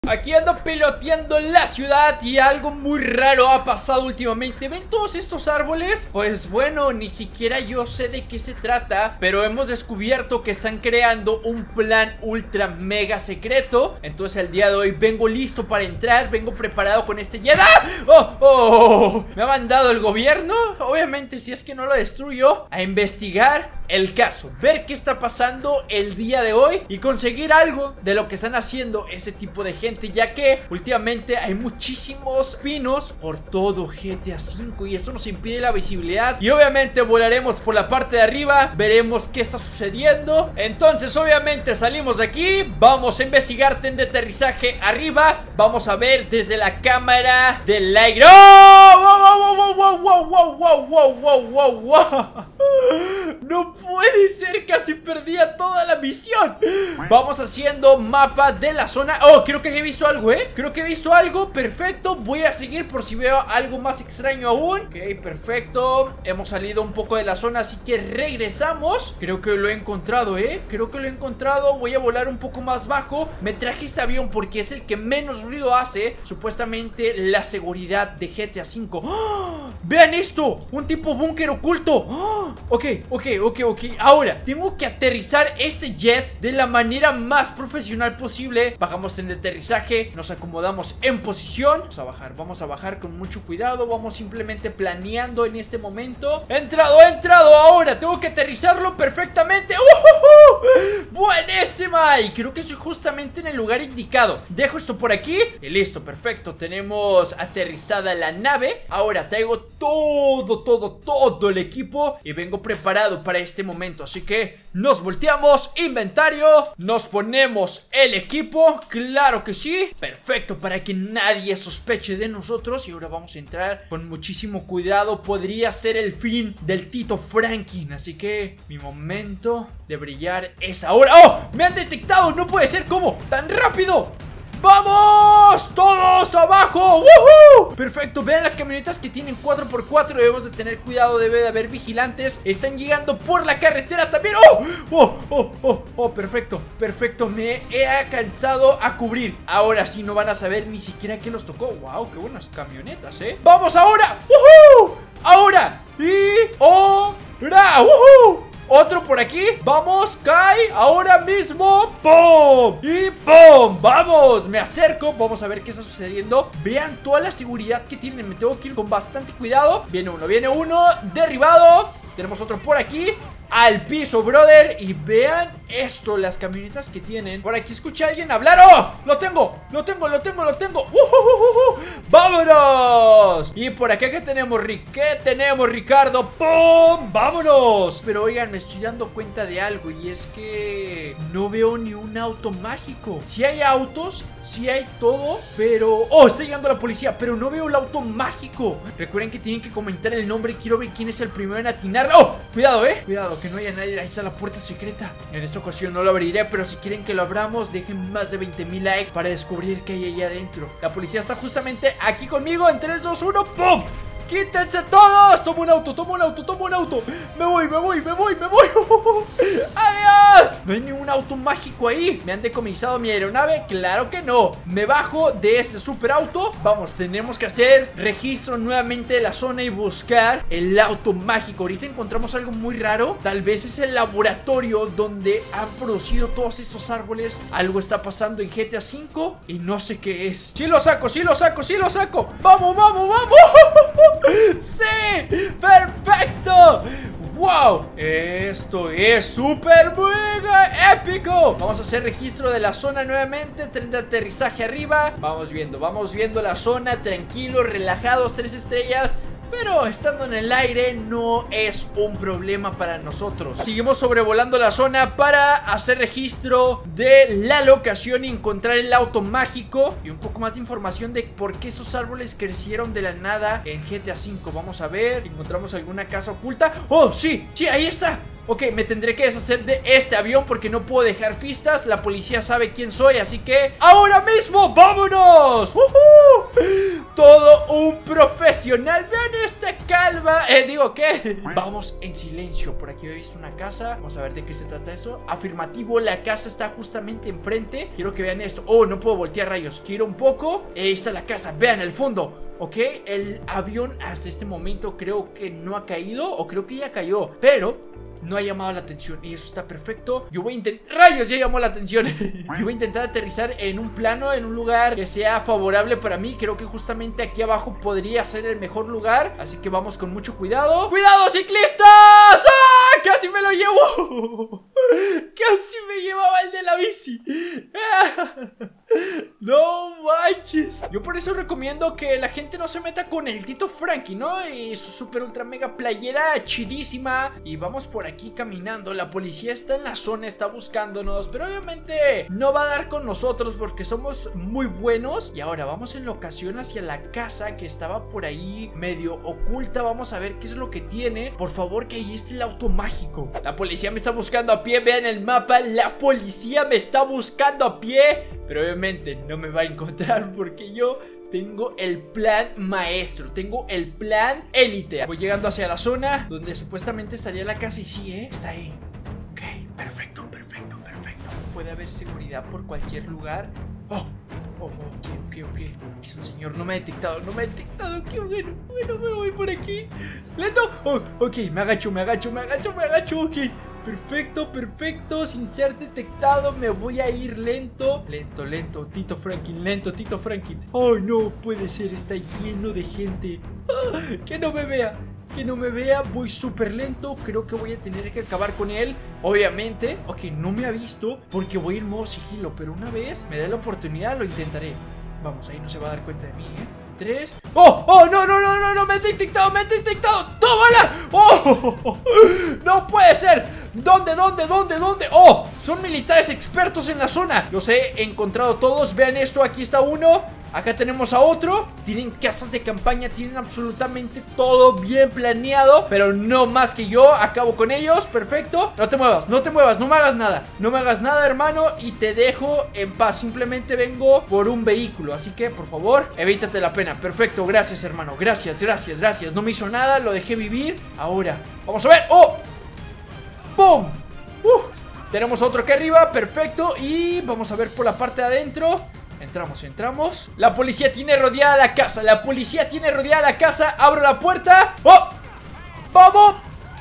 Aquí ando piloteando la ciudad y algo muy raro ha pasado últimamente. ¿Ven todos estos árboles? Pues bueno, ni siquiera yo sé de qué se trata, pero hemos descubierto que están creando un plan ultra mega secreto. Entonces el día de hoy vengo listo para entrar, vengo preparado con este jet. ¡Ah! ¡Oh! Me ha mandado el gobierno, obviamente si es que no lo destruyo, a investigar el caso, ver qué está pasando el día de hoy y conseguir algo de lo que están haciendo ese tipo de gente, ya que últimamente hay muchísimos pinos por todo GTA V y esto nos impide la visibilidad. Y obviamente volaremos por la parte de arriba, veremos qué está sucediendo. Entonces obviamente salimos de aquí, vamos a investigar tren de aterrizaje arriba, vamos a ver desde la cámara del aire. ¡Oh! ¡Wow! No puede ser, casi perdía toda la misión. Vamos haciendo mapa de la zona. Oh, creo que he visto algo, creo que he visto algo, perfecto. Voy a seguir por si veo algo más extraño aún. Ok, perfecto. Hemos salido un poco de la zona, así que regresamos. Creo que lo he encontrado, creo que lo he encontrado. Voy a volar un poco más bajo. Me traje este avión porque es el que menos ruido hace. Supuestamente la seguridad de GTA V. ¡Oh! ¡Vean esto! Un tipo búnker oculto. ¡Oh! Ok. Ahora, tengo que aterrizar este jet de la manera más profesional posible. Bajamos en el aterrizaje, nos acomodamos en posición. Vamos a bajar con mucho cuidado. Vamos simplemente planeando en este momento. He entrado. Ahora tengo que aterrizarlo perfectamente. Buenísima. Y creo que estoy justamente en el lugar indicado. Dejo esto por aquí y listo, perfecto. Tenemos aterrizada la nave. Ahora traigo todo el equipo y vengo preparado para este momento, así que nos volteamos, inventario, nos ponemos el equipo, claro que sí, perfecto, para que nadie sospeche de nosotros. Y ahora vamos a entrar con muchísimo cuidado, podría ser el fin del Tito Franklin, así que mi momento de brillar es ahora. ¡Oh! Me han detectado, no puede ser, ¿cómo? ¡Tan rápido! ¡Vamos! ¡Todos abajo! ¡Woohoo! Perfecto, vean las camionetas que tienen 4x4. Debemos de tener cuidado, debe de haber vigilantes. Están llegando por la carretera también. Perfecto, me he alcanzado a cubrir. Ahora sí no van a saber ni siquiera que los tocó. ¡Wow! ¡Qué buenas camionetas, ¡Vamos ahora! ¡Woohoo! ¡Ahora! ¡Y ahora! ¡Woohoo! Otro por aquí, vamos, cae ahora mismo. ¡Pum! Y ¡pum! Vamos, me acerco, vamos a ver qué está sucediendo. Vean toda la seguridad que tienen, me tengo que ir con bastante cuidado. Viene uno, derribado. Tenemos otro por aquí, al piso, brother. Y vean esto, las camionetas que tienen. Por aquí escuché a alguien hablar. ¡Oh! Lo tengo. ¡Vámonos! Y por acá, ¿qué tenemos, Ricardo? ¡Pum! ¡Vámonos! Pero oigan, me estoy dando cuenta de algo, y es que no veo ni un auto mágico. Si hay autos, si hay todo, pero... ¡Oh! Está llegando la policía, pero no veo el auto mágico. Recuerden que tienen que comentar el nombre. Quiero ver quién es el primero en atinar. ¡Oh! Cuidado, cuidado, que no haya nadie. Ahí está la puerta secreta. En esta ocasión no lo abriré, pero si quieren que lo abramos, dejen más de 20,000 likes para descubrir qué hay allá adentro. La policía está justamente aquí conmigo. En 3, 2, 1, ¡pum! ¡Quítense todos! Tomo un auto. Me voy. ¡Adiós! No hay ningún auto mágico ahí. ¿Me han decomisado mi aeronave? Claro que no. Me bajo de ese super auto. Vamos, tenemos que hacer registro nuevamente de la zona y buscar el auto mágico. Ahorita encontramos algo muy raro. Tal vez es el laboratorio donde han producido todos estos árboles. Algo está pasando en GTA V y no sé qué es. ¡Sí lo saco! ¡Vamos! ¡Sí! ¡Perfecto! ¡Wow! Esto es súper mega épico. Vamos a hacer registro de la zona nuevamente. Tren de aterrizaje arriba. Vamos viendo la zona. Tranquilos, relajados, 3 estrellas. Pero estando en el aire no es un problema para nosotros. Seguimos sobrevolando la zona para hacer registro de la locación y encontrar el auto mágico y un poco más de información de por qué esos árboles crecieron de la nada en GTA V. Vamos a ver, ¿encontramos alguna casa oculta? ¡Oh, sí! ¡Ahí está! Ok, me tendré que deshacer de este avión porque no puedo dejar pistas. La policía sabe quién soy, así que ¡ahora mismo! ¡Vámonos! Todo un profesional. Vean esta calma calma. Digo, ¿qué? Vamos en silencio. Por aquí he visto una casa. Vamos a ver de qué se trata esto. Afirmativo, la casa está justamente enfrente. Quiero que vean esto. Oh, no puedo voltear, rayos. Quiero un poco. Ahí está la casa, vean el fondo. Ok, el avión hasta este momento creo que no ha caído. O creo que ya cayó, pero no ha llamado la atención y eso está perfecto. Yo voy a intentar... ¡Rayos! Ya llamó la atención. Yo voy a intentar aterrizar en un plano, en un lugar que sea favorable para mí. Creo que justamente aquí abajo podría ser el mejor lugar. Así que vamos con mucho cuidado. ¡Cuidado, ciclistas! ¡Ah! ¡Casi me lo llevo! ¡Casi me llevaba el de la bici! ¡No manches! Yo por eso recomiendo que la gente no se meta con el Tito Frankie, ¿no? Y su super ultra mega playera chidísima. Y vamos por aquí caminando. La policía está en la zona, está buscándonos, pero obviamente no va a dar con nosotros porque somos muy buenos. Y ahora vamos en locación hacia la casa que estaba por ahí medio oculta. Vamos a ver qué es lo que tiene. Por favor, que ahí esté el auto mágico. La policía me está buscando a pie. Vean el mapa, la policía me está buscando a pie. Pero obviamente no me va a encontrar porque yo tengo el plan maestro, tengo el plan élite. Voy llegando hacia la zona donde supuestamente estaría la casa y sí, está ahí. Ok, perfecto, perfecto, perfecto. Puede haber seguridad por cualquier lugar. Ok. Es un señor, no me ha detectado, no me ha detectado. Qué bueno, me voy por aquí. Lento. Ok, me agacho, ok. Perfecto, sin ser detectado. Me voy a ir lento. Lento, Tito Franklin, lento, Tito Franklin. Oh, no puede ser, está lleno de gente. Que no me vea, voy súper lento. Creo que voy a tener que acabar con él, obviamente. Ok, no me ha visto porque voy en modo sigilo, pero una vez me dé la oportunidad lo intentaré. Vamos, ahí no se va a dar cuenta de mí, 3. ¡Oh! No, me he detectado. ¡Tómala! No puede ser. ¿Dónde? ¡Oh! Son militares expertos en la zona. Los he encontrado todos. Vean esto, aquí está uno. Acá tenemos a otro. Tienen casas de campaña, tienen absolutamente todo bien planeado, pero no más que yo. Acabo con ellos, perfecto. No te muevas, no me hagas nada. No me hagas nada, hermano, y te dejo en paz. Simplemente vengo por un vehículo, así que, por favor, evítate la pena. Perfecto, gracias, hermano, gracias. No me hizo nada, lo dejé vivir. Ahora, vamos a ver. ¡Oh! ¡Pum! Tenemos otro aquí arriba, perfecto. Y vamos a ver por la parte de adentro. Entramos. La policía tiene rodeada la casa. Abro la puerta. ¡Oh! ¡Vamos!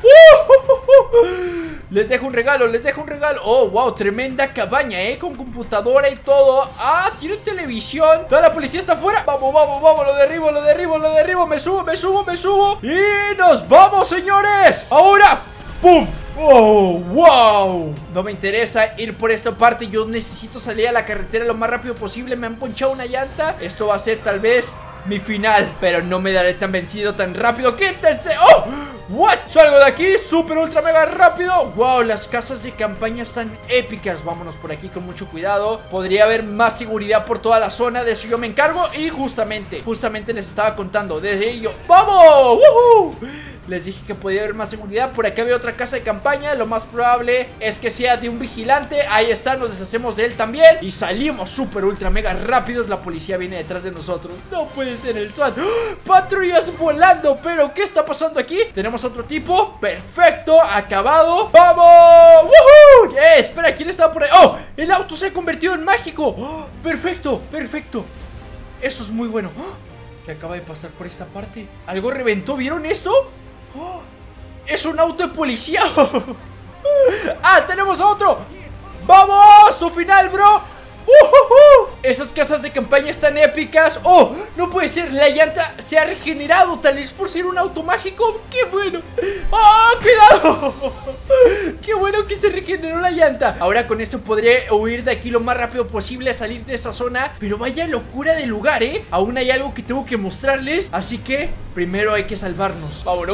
Les dejo un regalo. Oh, wow, tremenda cabaña, con computadora y todo. Ah, tiene televisión. Toda la policía está afuera. Vamos, lo derribo. Me subo. Y nos vamos, señores. Ahora, ¡pum! ¡Oh, wow! No me interesa ir por esta parte. Yo necesito salir a la carretera lo más rápido posible. Me han ponchado una llanta. Esto va a ser tal vez mi final, pero no me daré tan vencido tan rápido. ¡Quítense! ¡Oh! ¿What? Salgo de aquí, súper ultra mega rápido. Wow, las casas de campaña están épicas. Vámonos por aquí con mucho cuidado. Podría haber más seguridad por toda la zona. De eso yo me encargo. Y justamente les estaba contando desde ello. ¡Vamos! ¡Woohoo! Les dije que podía haber más seguridad. Por acá veo otra casa de campaña. Lo más probable es que sea de un vigilante. Ahí está, nos deshacemos de él también. Y salimos súper ultra mega rápidos. La policía viene detrás de nosotros. No puede ser el SWAT. ¡Oh! Patrullas volando. Pero ¿qué está pasando aquí? Tenemos otro tipo. Perfecto, acabado. ¡Vamos! ¡Woohoo! Espera, ¿quién estaba por ahí? ¡Oh! El auto se ha convertido en mágico. ¡Oh! Perfecto. Eso es muy bueno. ¡Oh! ¿Qué acaba de pasar por esta parte? ¿Algo reventó? ¿Vieron esto? ¡Oh! ¡Es un auto de policía! ¡Ah! ¡Tenemos a otro! ¡Vamos! ¡Tu final, bro! Esas casas de campaña están épicas. ¡Oh! No puede ser, la llanta se ha regenerado. Tal vez por ser un auto mágico. ¡Qué bueno! ¡Oh! ¡Cuidado! ¡Qué bueno que se regeneró la llanta! Ahora con esto podré huir de aquí lo más rápido posible, salir de esa zona. Pero vaya locura de lugar, Aún hay algo que tengo que mostrarles. Así que primero hay que salvarnos. ¡Vámonos!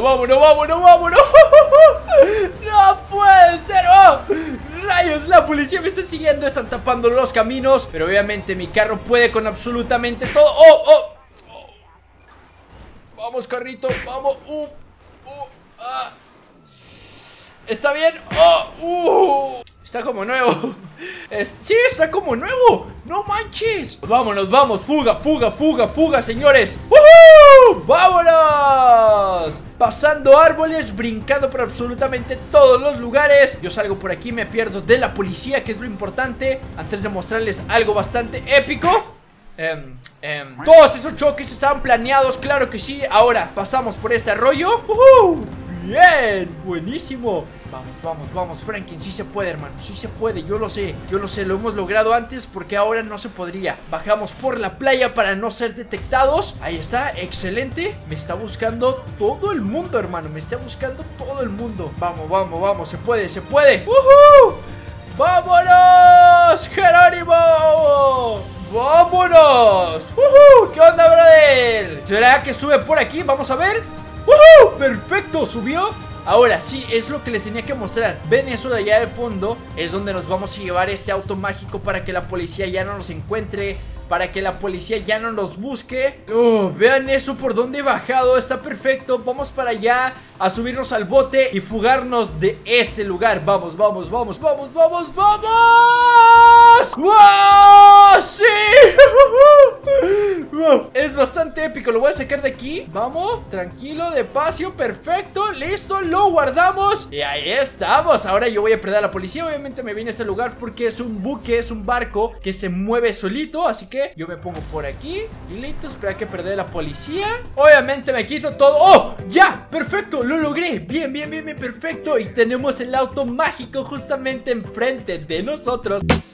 ¡No puede ser! ¡Oh! ¡Rayos! La policía me está siguiendo. Están tapando los caminos. Pero obviamente mi carro puede con absolutamente todo. ¡Oh! Vamos, carrito. Vamos. ¿Está bien? Está como nuevo. Sí, está como nuevo. No manches. Vámonos, vamos. Fuga, señores. ¡Vámonos! pasando árboles, brincando por absolutamente todos los lugares. Yo salgo por aquí, me pierdo de la policía, que es lo importante, antes de mostrarles algo bastante épico. Todos esos choques estaban planeados, claro que sí. Ahora pasamos por este arroyo. Bien, buenísimo. Vamos, Franklin, sí se puede, hermano, sí se puede, yo lo sé, lo hemos logrado antes porque ahora no se podría. Bajamos por la playa para no ser detectados. Ahí está, excelente. Me está buscando todo el mundo, hermano, me está buscando todo el mundo. Vamos, se puede. ¡Vámonos, Jerónimo! ¡Vámonos! ¿Qué onda, brother? ¿Será que sube por aquí? Vamos a ver. ¡Perfecto! ¿Subió? Ahora sí, es lo que les tenía que mostrar. Ven eso de allá de fondo. Es donde nos vamos a llevar este auto mágico para que la policía ya no nos encuentre, para que la policía ya no nos busque. Vean eso, por donde he bajado. Está perfecto, vamos para allá a subirnos al bote y fugarnos de este lugar. Vamos. ¡Wow! ¡Sí! Wow, es bastante épico, lo voy a sacar de aquí. Vamos, tranquilo, despacio, perfecto, listo, lo guardamos. Y ahí estamos, ahora yo voy a perder a la policía. Obviamente me vine a este lugar porque es un buque, es un barco que se mueve solito. Así que yo me pongo por aquí y listo, espera que perder a la policía. Obviamente me quito todo. ¡Oh! ¡Ya! ¡Perfecto! Lo logré, bien, perfecto. Y tenemos el auto mágico justamente enfrente de nosotros.